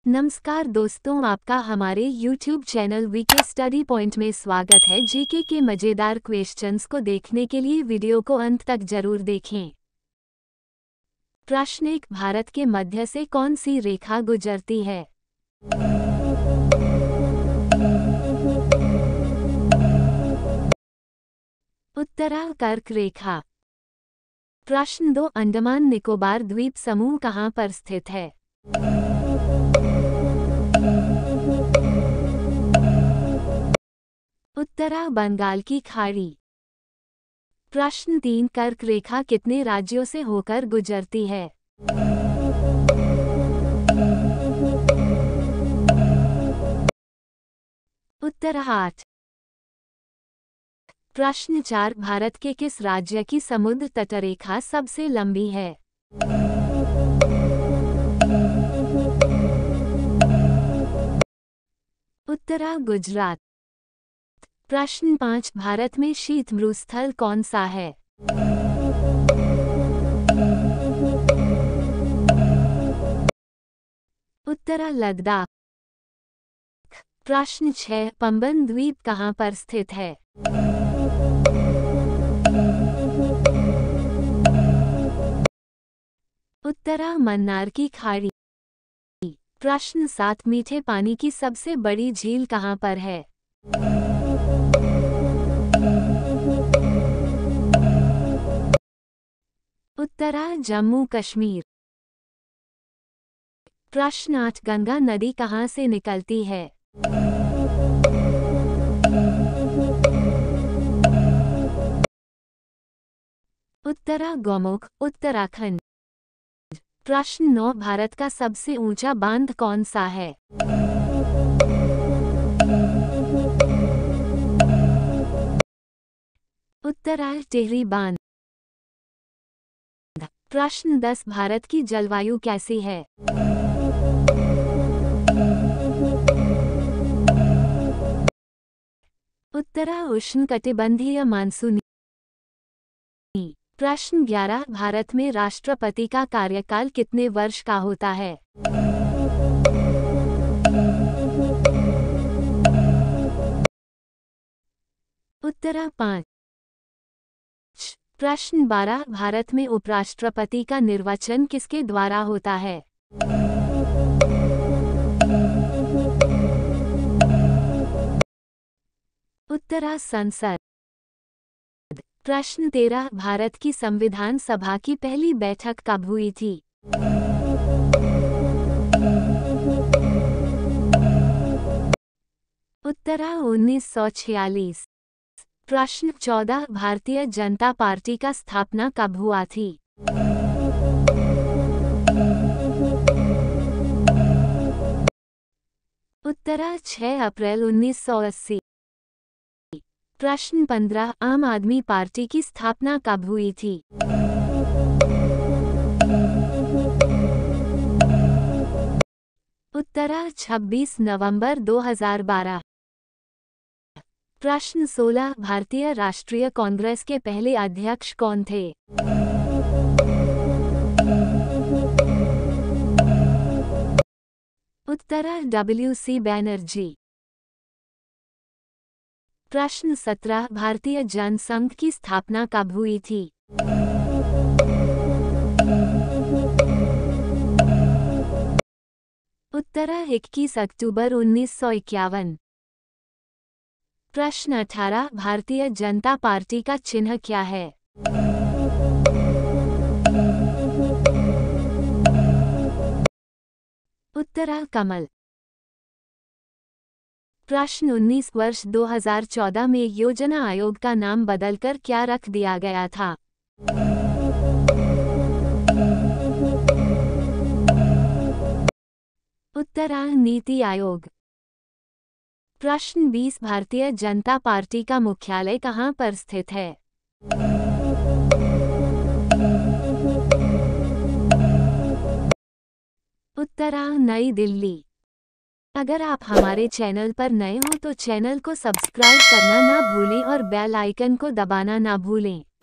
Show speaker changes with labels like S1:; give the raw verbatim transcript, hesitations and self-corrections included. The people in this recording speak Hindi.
S1: नमस्कार दोस्तों, आपका हमारे YouTube channel VK study point में स्वागत है। जीके के मज़ेदार क्वेश्चंस को देखने के लिए वीडियो को अंत तक जरूर देखें। प्रश्न एक, भारत के मध्य से कौन सी रेखा गुजरती है? उत्तरा कर्क रेखा। प्रश्न दो, अंडमान निकोबार द्वीप समूह कहाँ पर स्थित है? उत्तरा बंगाल की खाड़ी। प्रश्न तीन, कर्क रेखा कितने राज्यों से होकर गुजरती है? उत्तर आठ। प्रश्न चार, भारत के किस राज्य की समुद्र तटरेखा सबसे लंबी है? उत्तरा गुजरात। प्रश्न पाँच, भारत में शीत मरुस्थल कौन सा है? उत्तरा लद्दाख। प्रश्न छह, पंबन द्वीप कहाँ पर स्थित है? उत्तरा मन्नार की खाड़ी। प्रश्न सात, मीठे पानी की सबसे बड़ी झील कहाँ पर है? उत्तरा जम्मू कश्मीर। प्रश्न आठ, गंगा नदी कहाँ से निकलती है? उत्तरा गौमुख, उत्तराखंड। प्रश्न नौ, भारत का सबसे ऊंचा बांध कौन सा है? उत्तरा टिहरी बांध। प्रश्न दस, भारत की जलवायु कैसी है? उत्तरा उष्णकटिबंधीय मानसूनी। प्रश्न ग्यारह, भारत में राष्ट्रपति का कार्यकाल कितने वर्ष का होता है? उत्तरा पाँच। प्रश्न बारह, भारत में उपराष्ट्रपति का निर्वाचन किसके द्वारा होता है? उत्तरा संसद। प्रश्न तेरह, भारत की संविधान सभा की पहली बैठक कब हुई थी? उत्तरा उन्नीस सौ छियालीस। प्रश्न चौदह, भारतीय जनता पार्टी का स्थापना कब हुआ थी? उत्तरा छह अप्रैल उन्नीस सौ अस्सी। प्रश्न पंद्रह, आम आदमी पार्टी की स्थापना कब हुई थी? उत्तरा छब्बीस नवंबर दो हज़ार बारह। प्रश्न सोलह, भारतीय राष्ट्रीय कांग्रेस के पहले अध्यक्ष कौन थे? उत्तरा डब्ल्यू सी बैनर्जी। प्रश्न सत्रह, भारतीय जनसंघ की स्थापना कब हुई थी? उत्तरा इक्कीस अक्टूबर उन्नीस सौ इक्यावन। प्रश्न अठारह, भारतीय जनता पार्टी का चिन्ह क्या है? उत्तरा कमल। प्रश्न उन्नीस, वर्ष दो हज़ार चौदह में योजना आयोग का नाम बदलकर क्या रख दिया गया था? उत्तरा नीति आयोग। प्रश्न बीस, भारतीय जनता पार्टी का मुख्यालय कहाँ पर स्थित है? उत्तरा नई दिल्ली। अगर आप हमारे चैनल पर नए हो तो चैनल को सब्सक्राइब करना ना भूलें और बेल आइकन को दबाना ना भूलें।